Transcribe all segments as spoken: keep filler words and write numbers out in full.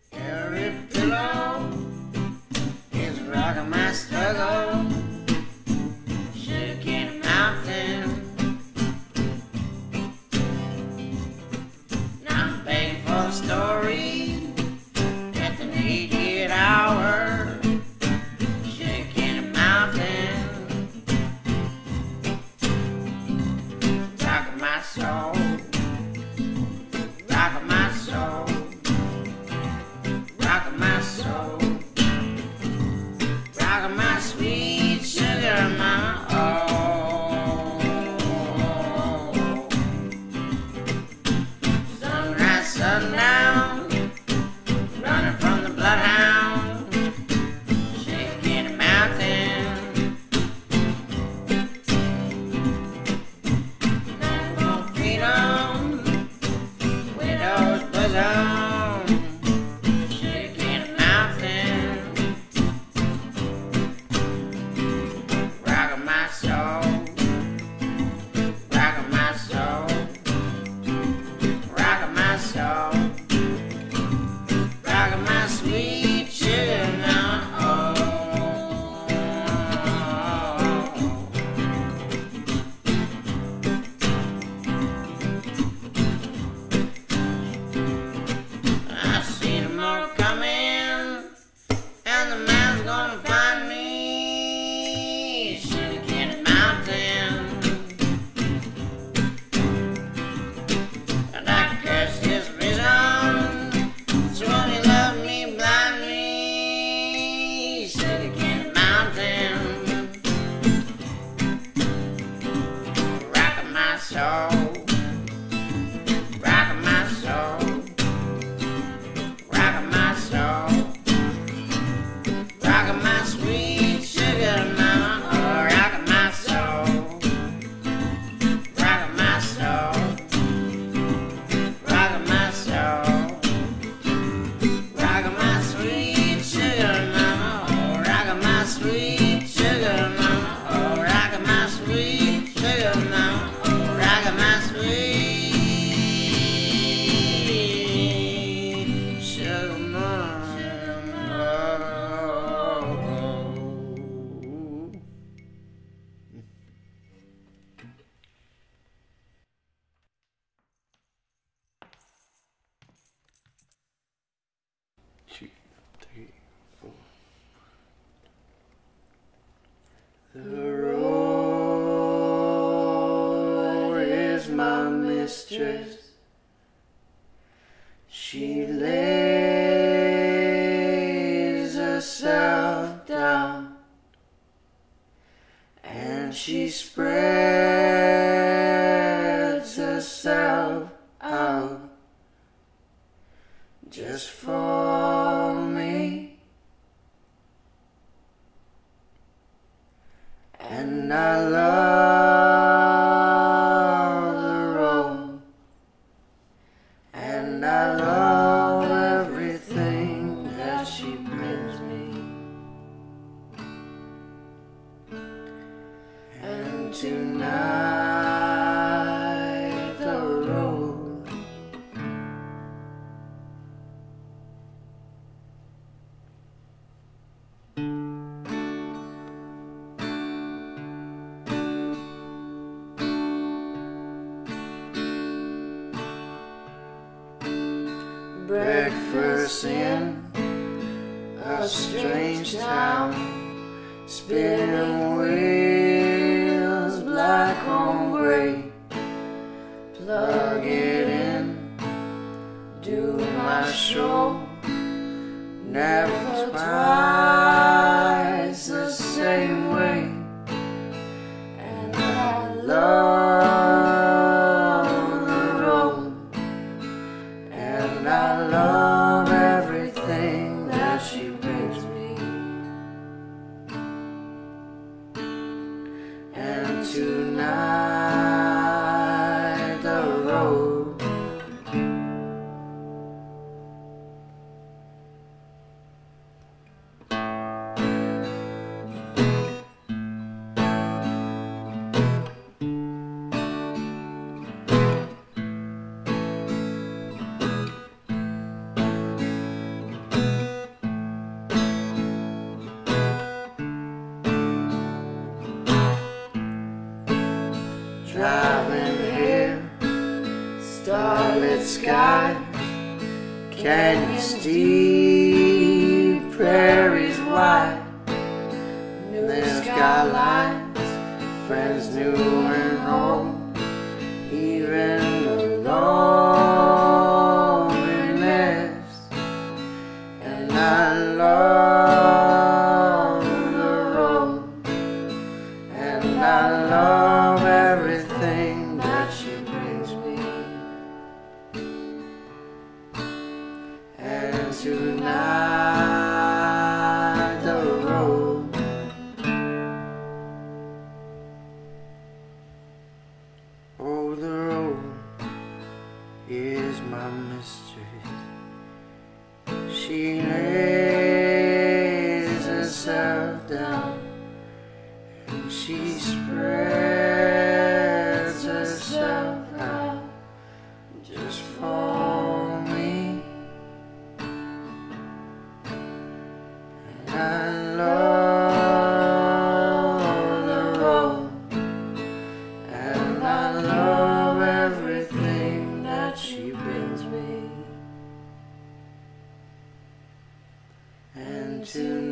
Every pillow is rocking my struggle. Shaking a mountain. Now I'm begging for the story at the immediate hour. Shaking a mountain. Rocking my soul. Rocking my soul. Rocking my soul. Rocking my sweet sugar mama. Oh. Sunrise, sundown. Running from the bloodhound. Shaking a mountain. Nothing for freedom. Widow's bosom. Shaking a mountain. Rocking my soul. Rocking my soul. Rocking my soul. Rocking my sweet sugar now. Oh. I've seen them all coming, and the man's gonna find me. Shaking a mountain. And I curse his vision. So when he loved me blindly. Shaking a mountain. Rocking my soul. Rocking my soul. Rocking my soul. Rocking my sweet sugar mama. Oh, rocking my soul. Rocking my soul. Rocking my soul. Rocking my sweet sugar mama. Oh, rocking my sweet sugar mama. Oh, rocking my sweet sugar mama. Oh, rocking my sweet sugar mama. Two, three, four. The road is my mistress. She lays herself down and she spreads herself out just for me. And I love the road, and I love everything that she brings me. And tonight the road breakfast in a strange town, spinning wheels black on gray. Plug it in, do my show, never twice the same way. And I love the road, and I love everything that she brings me. And tonight the road starlit skies, canyons deep, prairies wide, new skylines, friends new and old, even the loneliness. And I love the road, and I love everything that she brings me. And tonight the road, oh, the road is my mystery. She lays herself down and she spreads herself out just for me. And I love the road, and I love everything that she brings me. And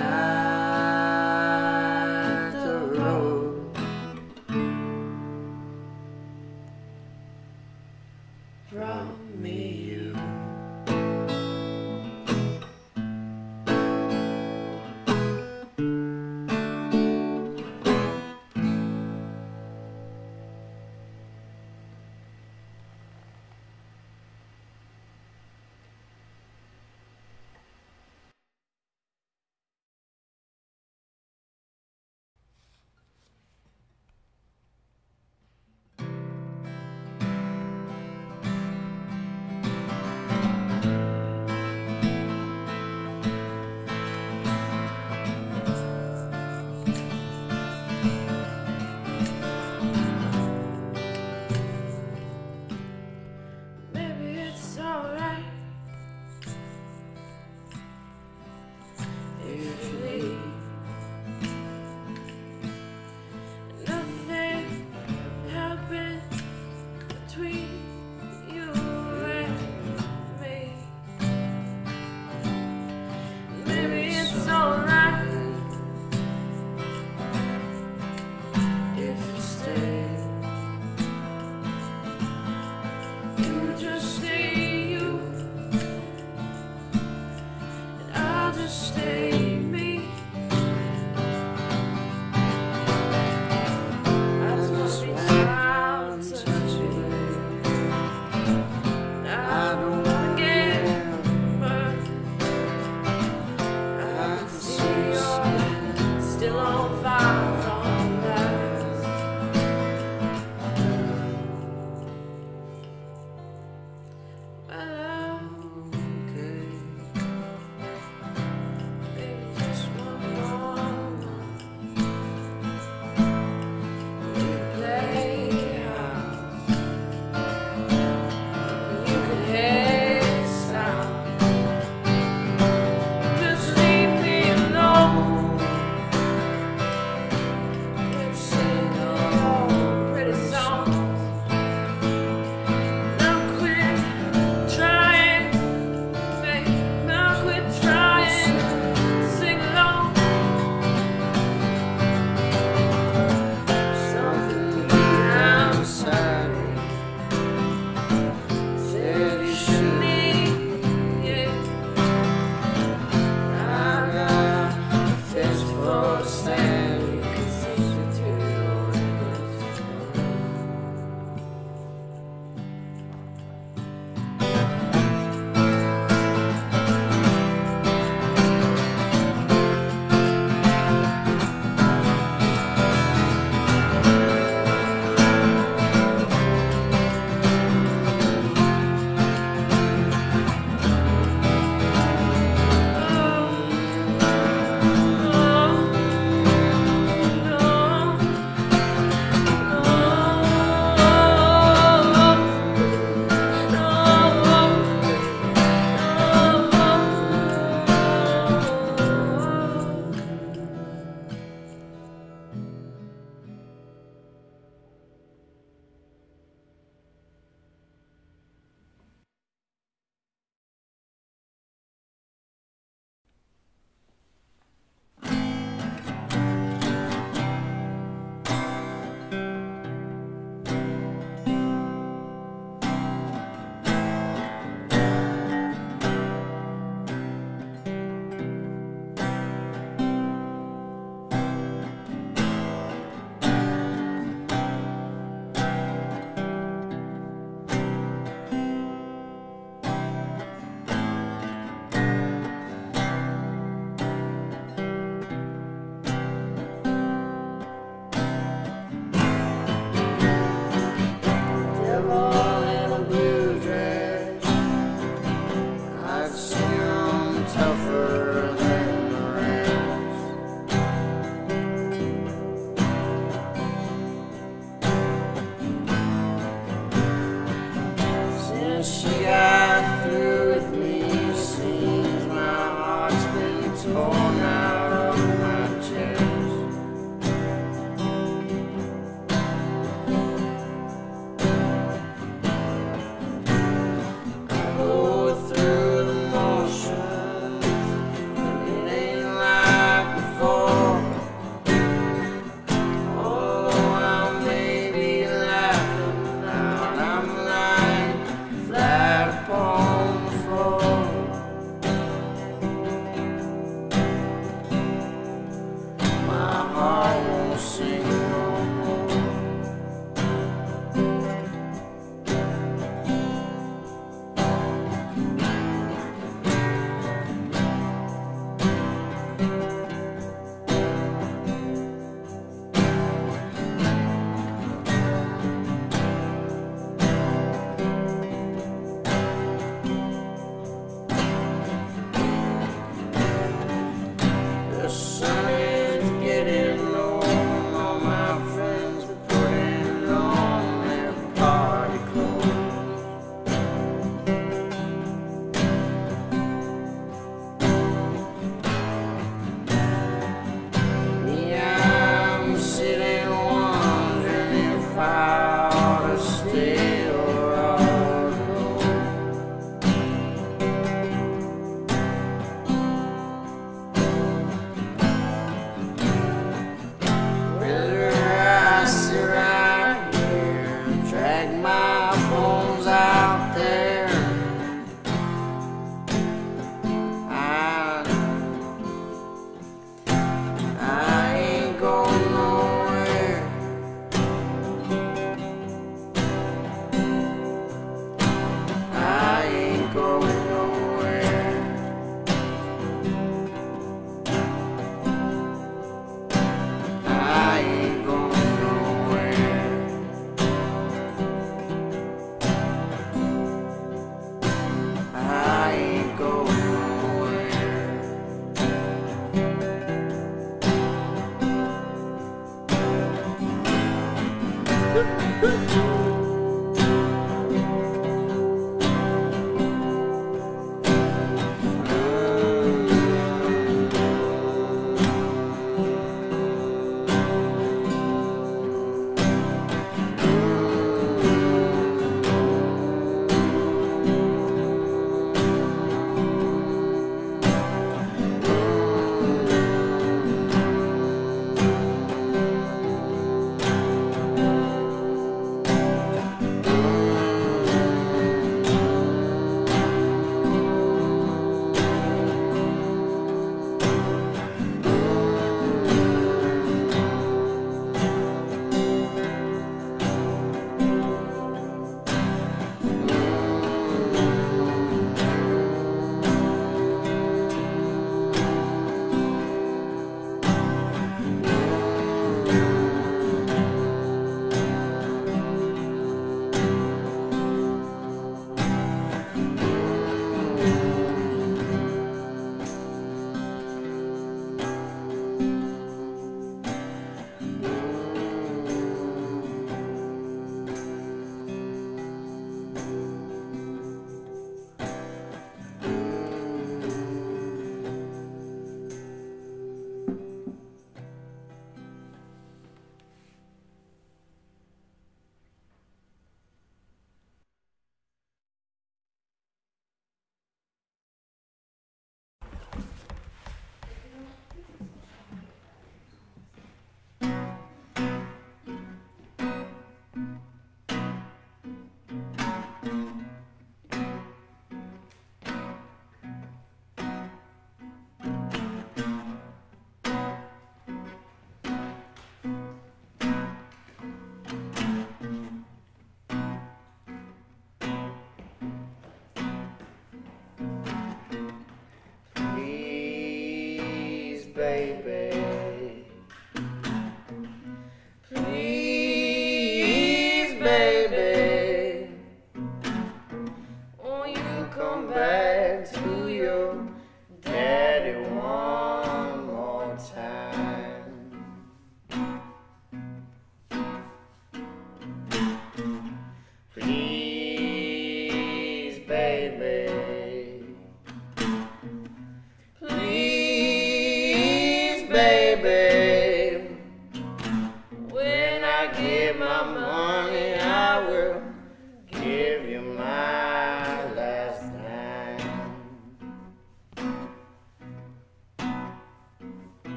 tonight the road brought me you. Try she got through with me, seems my heart's been torn out of my chest. I go through the motions, and it ain't like before. Although I may be laughing now, I'm lying flat upon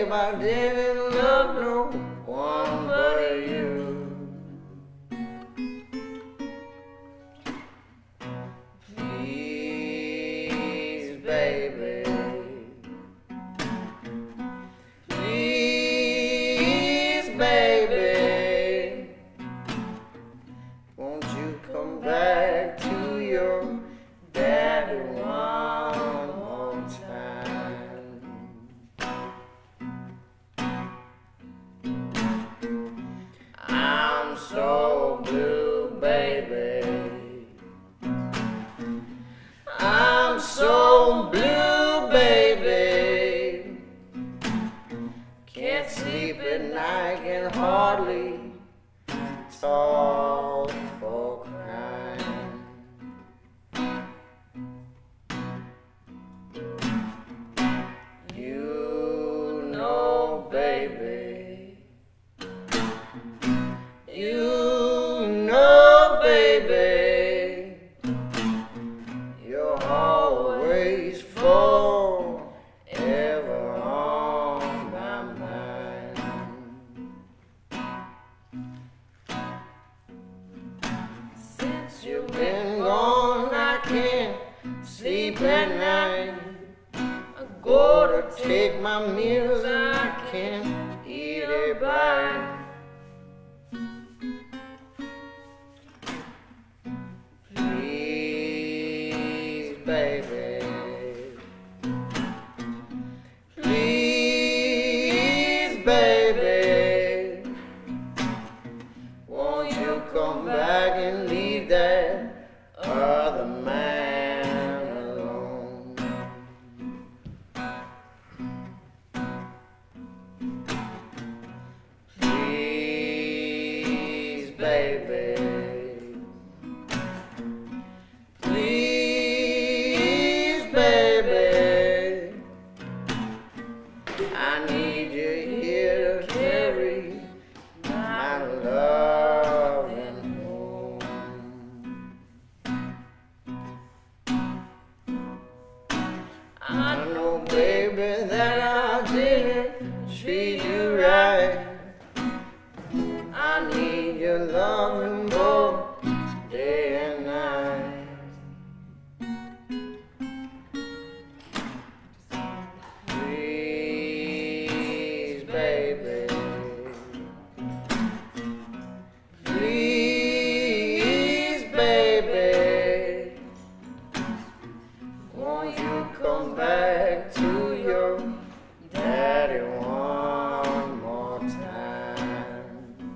babe, I didn't love no one but you. Please, baby, please, baby, won't you come back to your daddy one more time? I'm so blue, baby, I'm so blue, baby, can't sleep at night, can hardly talk for crying. You know, baby, you know, baby, you're always forever on my mind. Since you've been gone, I can't sleep at night. I go to take my meals, I can't eat a bite. Please, baby, please, baby, won't you come back and leave that other man alone? Please, baby, please, baby, I need you here to carry my loving home. I know, baby, that I didn't treat you right. I need your loving both day and night. Please, baby, please, baby, won't you come back to your daddy one more time?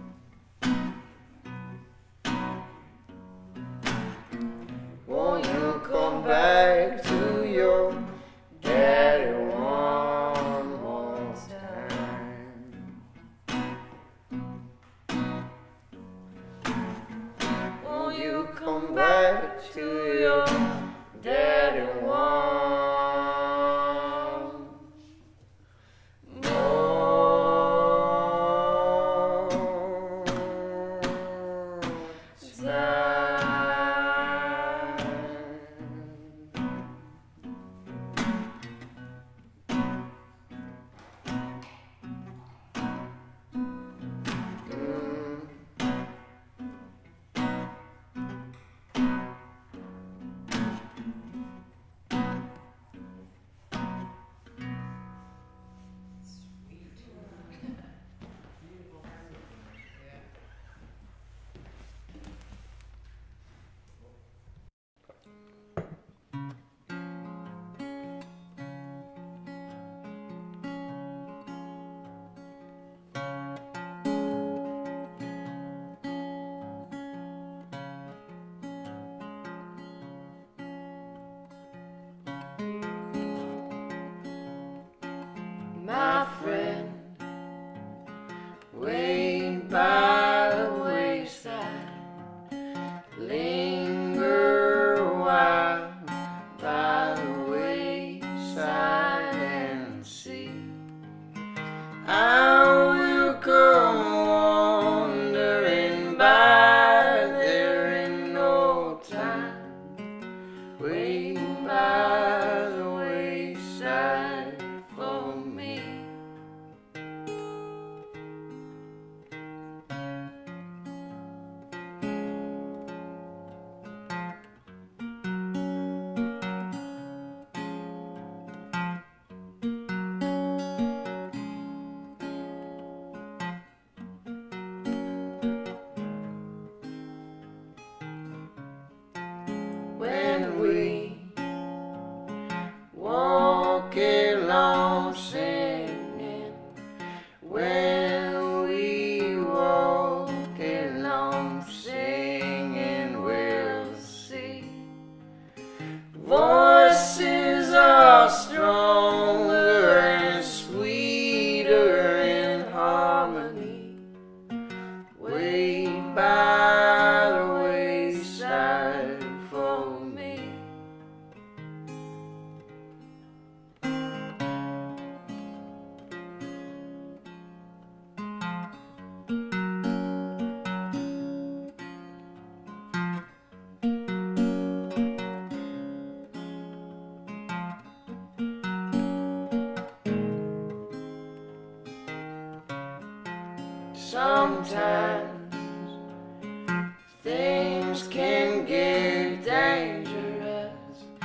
Won't you come back to your daddy one more time? Won't you come back to your daddy one more my friend, wait by the wayside, linger a while by the wayside and see. I will come wandering by there in no time, wait by the wayside for me. when we walk along singing we'll see. Voices are stronger and sweeter in harmony. Wait by the wayside for me. Sometimes things can get dangerous.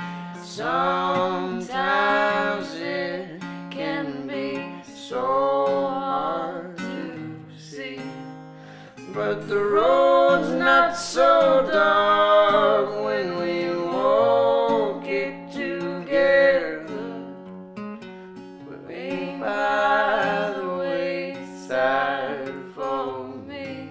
Sometimes it can be so hard to see. But the road's not so dark when we walk it together. Way by the wayside for me.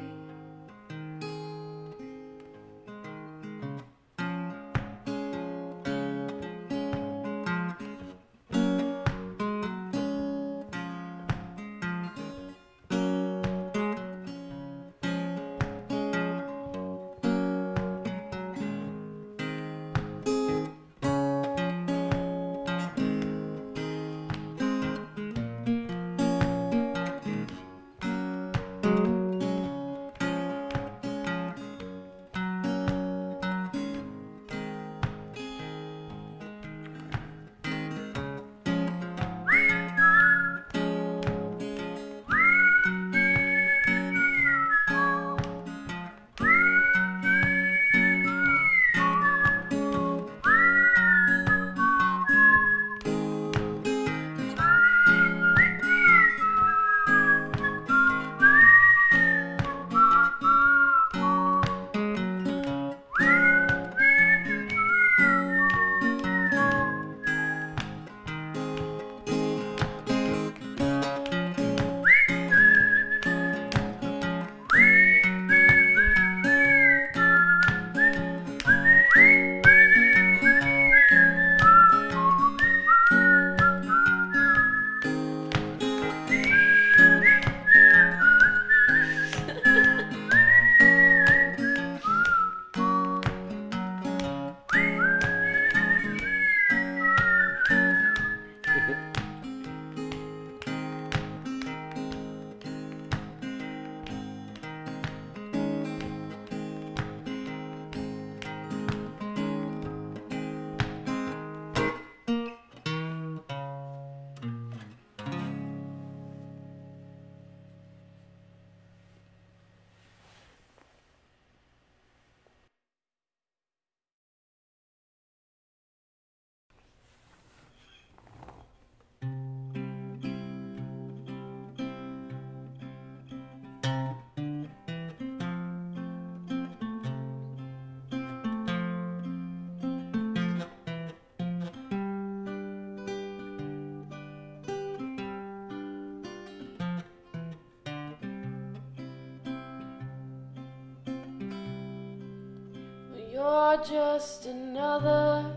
You're just another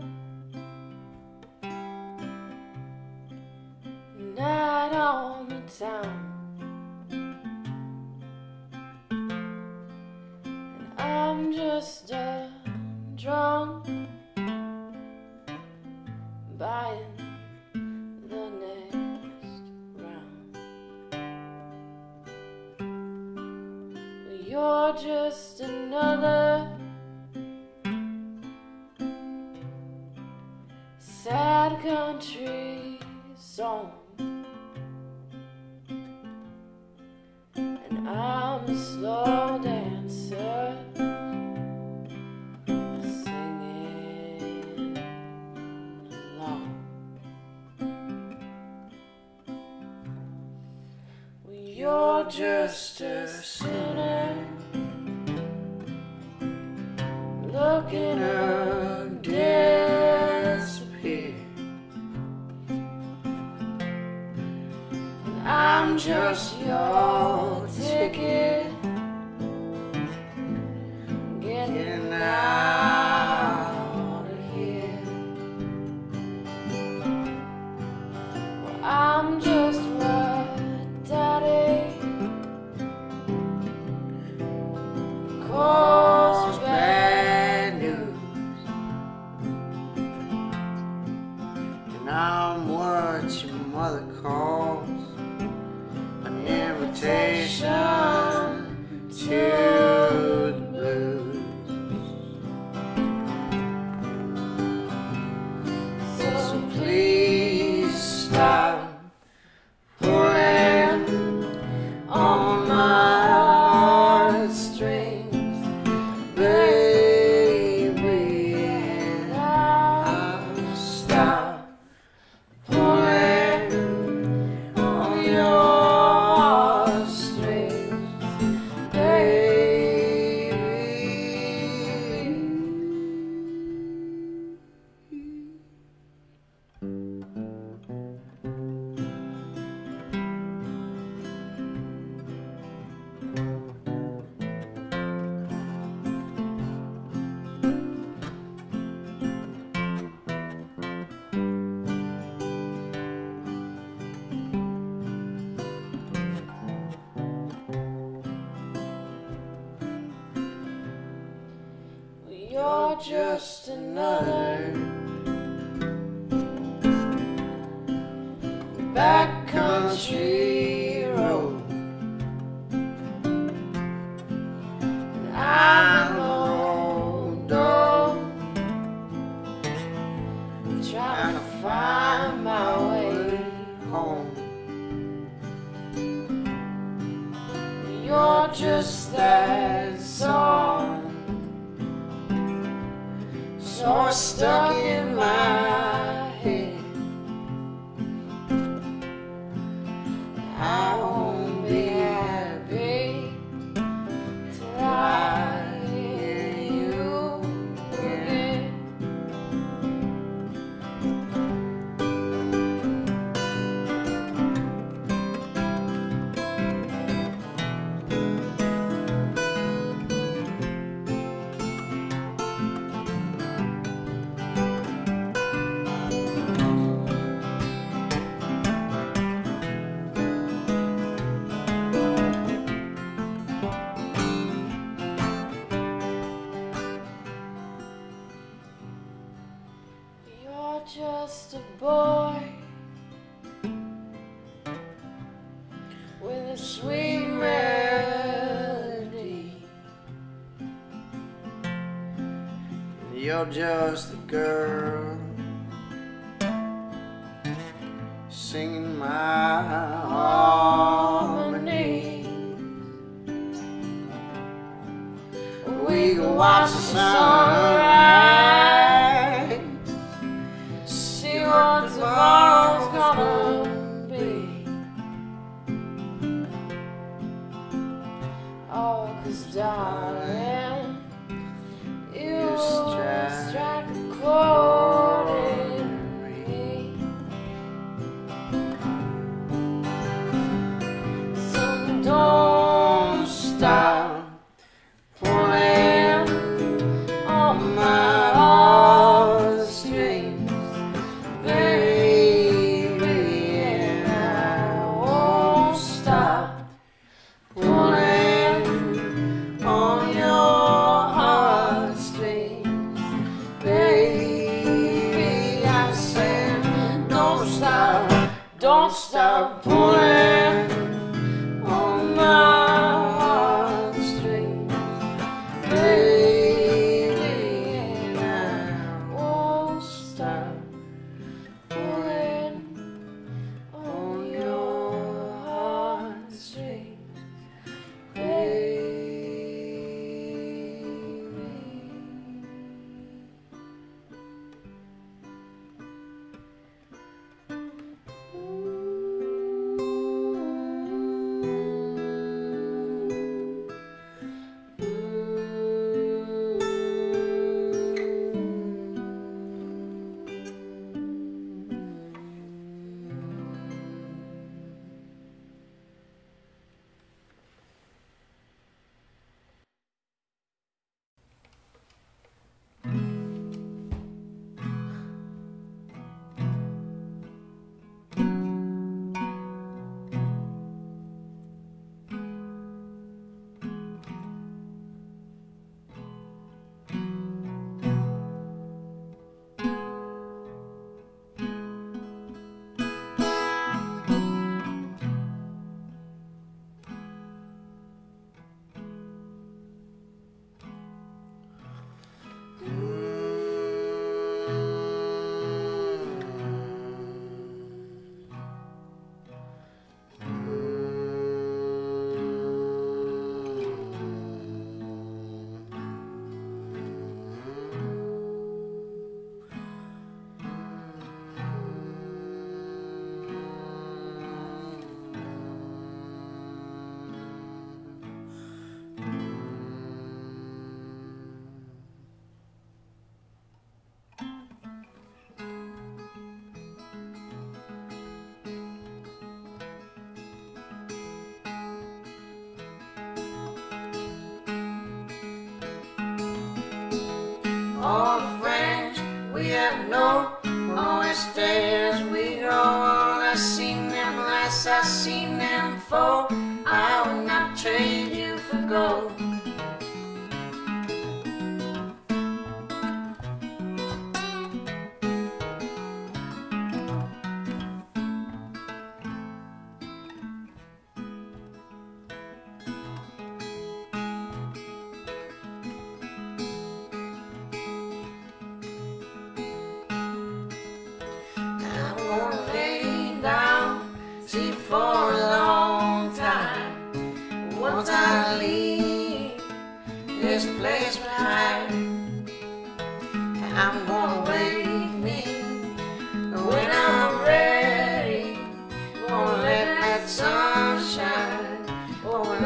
night on the town, and I'm just a drunk buying the next round. You're just another sad country song, and I'm a slow dancer singing along. Well, you're just a sinner looking to disappear. I'm just your ticket getting out of here. Well, I'm just what Daddy calls bad news, and I'm what your mother calls an invitation to the blues. So please stop pulling on my heartstrings, baby, and I'll stop pulling on your You're just another backcountry road, and I'm a road dog trying to find my way home. You're just that song so stuck in my head. I won't be happy till I hear you again. You're just a boy with a sweet melody. You're just a girl singing my harmony. We can watch the sunrise, see what tomorrow's gonna be. Oh, 'cause darling, you strike a chord in me. So don't stop pulling on my heartstrings, baby, and I won't stop pulling on your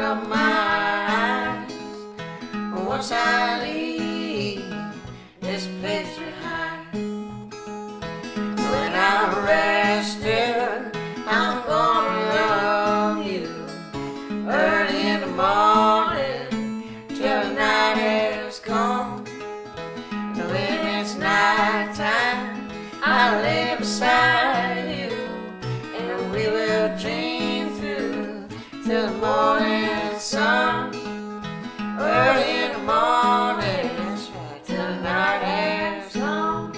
of my eyes. Once I leave this place behind, when I'm rested, I'm gonna love you early in the morning till the night has come. And when it's night time, I'll lay beside you, and we will dream through till the morning sun. Early in the morning, that's right, till the night has come.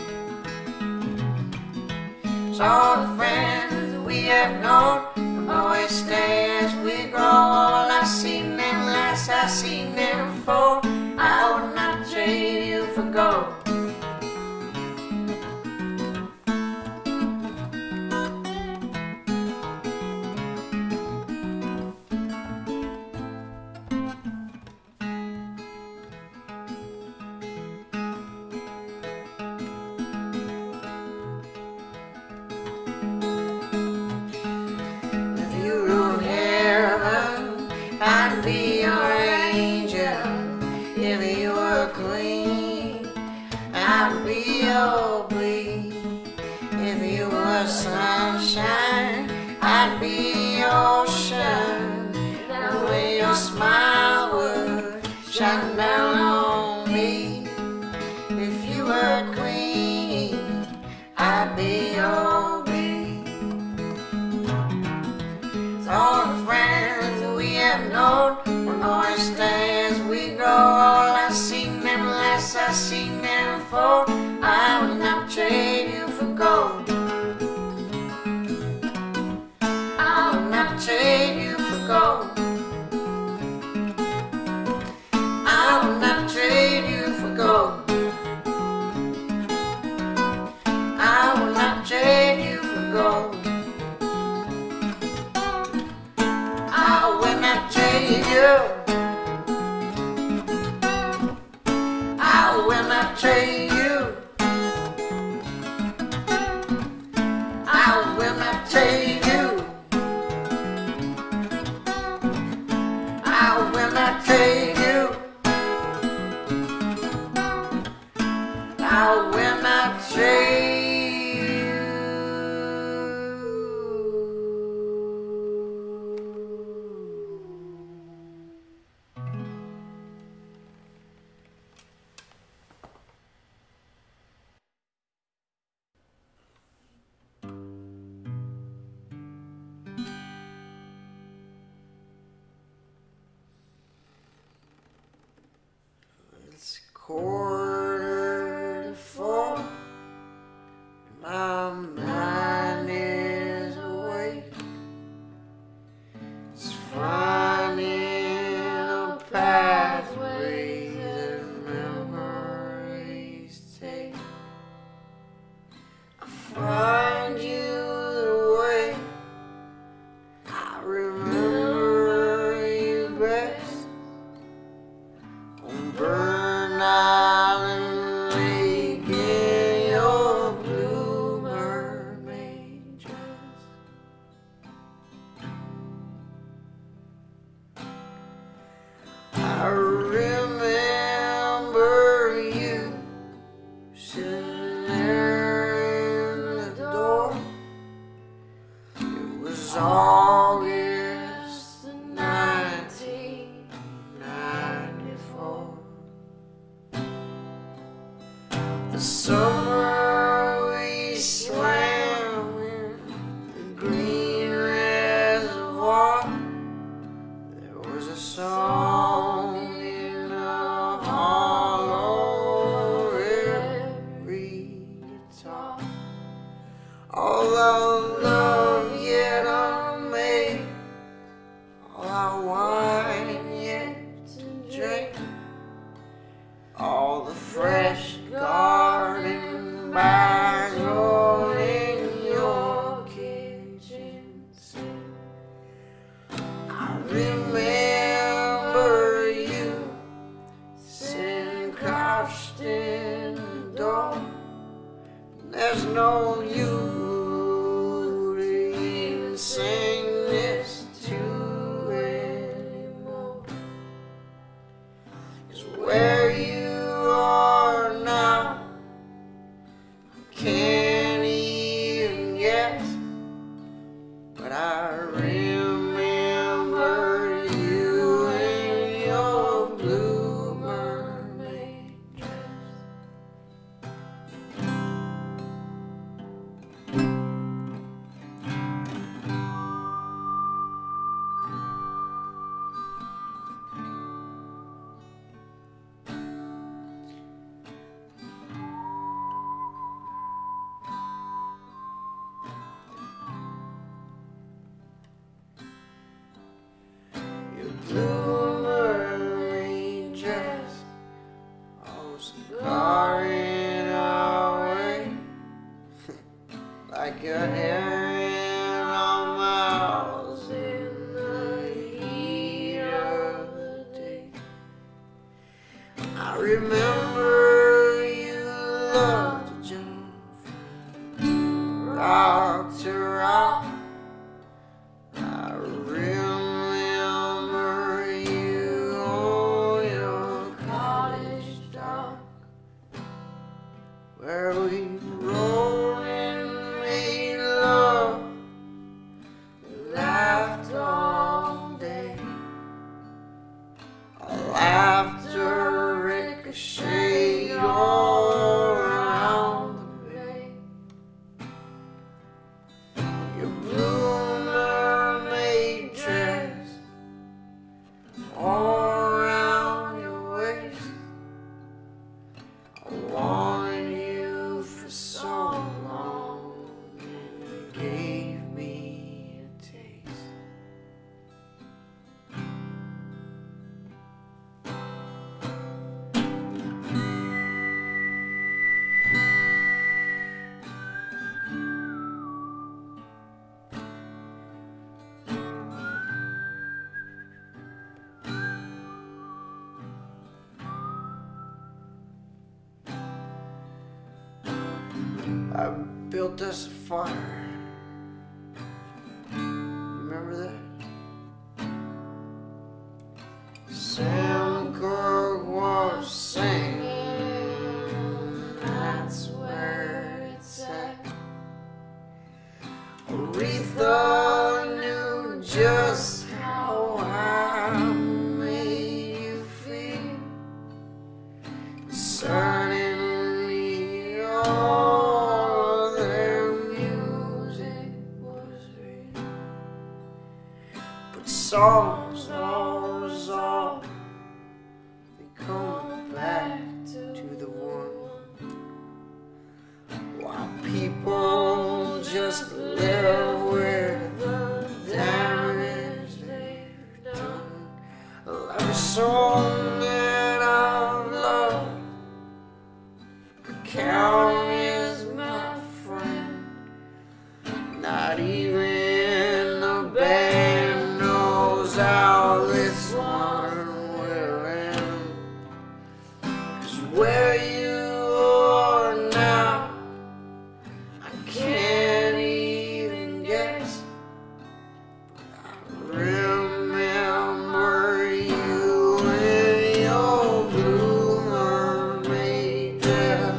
So all the friends we have known will always stay as we grow. All I seen them last, I seen them before. I would not trade you for gold. I'd be your angel if you were queen. I'd be your bleed if you were sunshine. I'd be your ocean, the way your smile would shine down on me. If you were queen, I'd be your bleed. So all the friends we have known will always stay as we grow. All I seen them last, I seen them before. I would not trade you for gold. I would not trade you for gold. I would not trade you for gold. I would not trade you for gold. I will not trade you. I will not trade you. I will not trade you. I will not trade you. I will not trade you. It's quarter to four. My mind is awake. It's finding the pathways that memories take. I find you the way I remember you best. On Burn Island Lake in your blue mermaid dress. I remember you sitting there in the door. It was August nineteen ninety-four. The summer we swam in the green reservoir. There was a song in the hollow of every guitar. All our love yet unmade, all our wine yet to drink, all the fresh garden bags rolled in your kitchen sink. I remember you sitting crouched in the door. There's no you to even sing this to anyone. remember you loved to jump from rock to rock. I remember you on your cottage dock, where we rolled and made love, laughed all day. Our laughter ricocheted all around the bay. Your blue mermaid dress all around your waist. I wanted you for so long, and you gave me a taste. I built us a fire. Remember that? Sam Cooke was singing, that's where it's at. Aretha knew just how I made you feel. Suddenly all their music was real, but songs always all they come back to the one. While people just live with the damage they've done. Every song that I've loved, count is my friend. Not even the band knows how this one will end. 'Cause where you are now, I can't even guess. I remember you in your blue mermaid dress.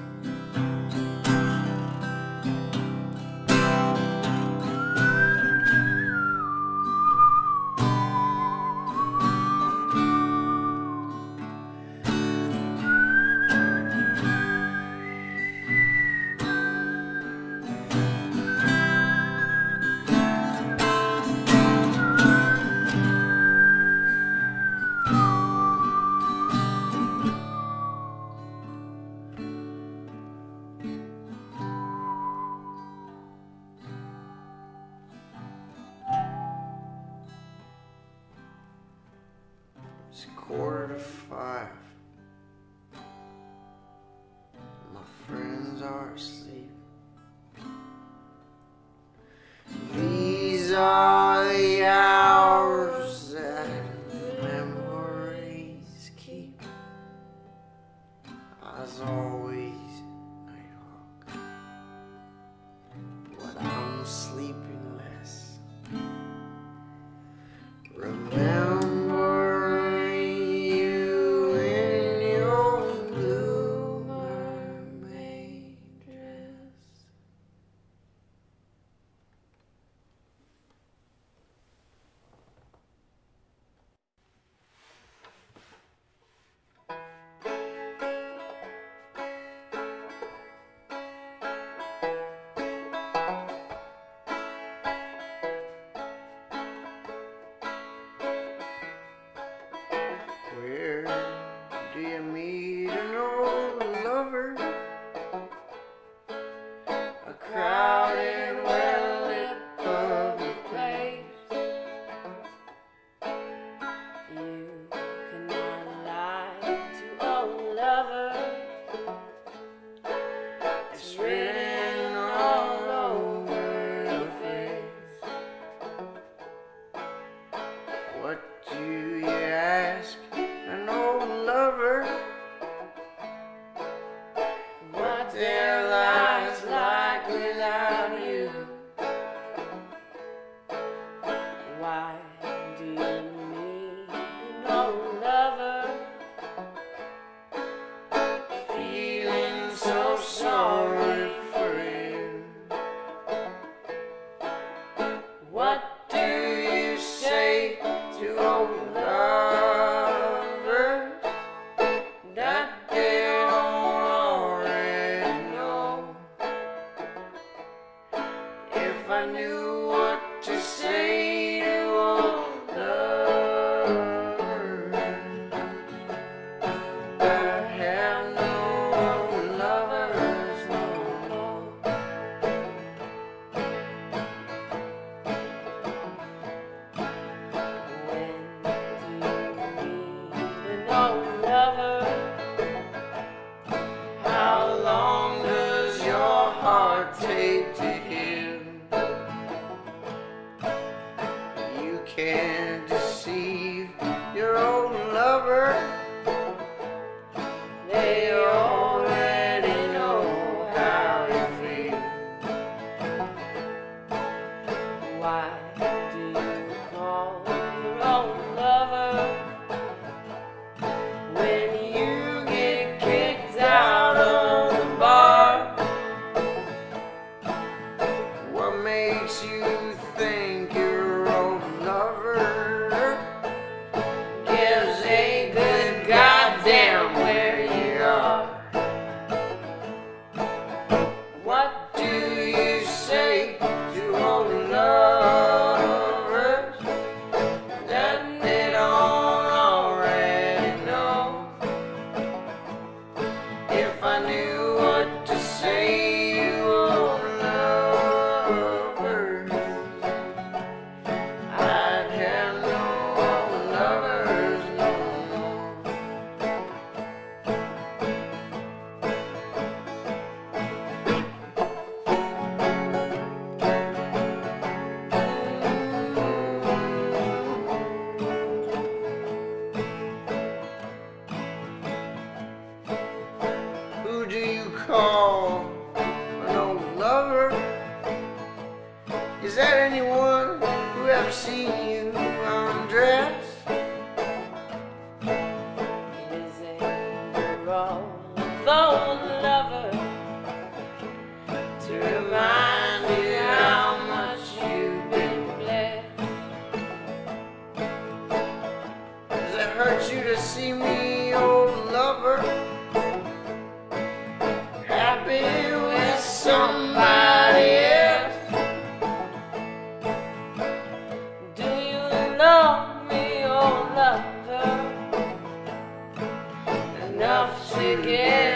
It's quarter to five. My friends are asleep. These are the hours that memories keep. As always, Nighthawk, but I'm sleeping less. Remember you in your blue mermaid dress. Where do you meet an old lover? A crowded, well-lit public place. You cannot lie to a lover. It's written all over your face. What do you ask an old lover I have no lovers no more. When do you need an old lover? How long does your heart take to heal? You can't deceive your old lover. They already know how you feel. Why do you call your old lover When you get kicked out of the bar, what makes you think your old lover gives a good goddamn where you are? What do you say to old lovers that they don't already know? If I knew what to say, you old lovers, I'd have no old lovers no more. Who do you call an old lover? Is there anyone who ever seen you undressed? is a role of old lover To remind you how much you've been blessed. Does it hurt you to see me, old lover, happy with somebody else? Do you love me, old lover, Enough to get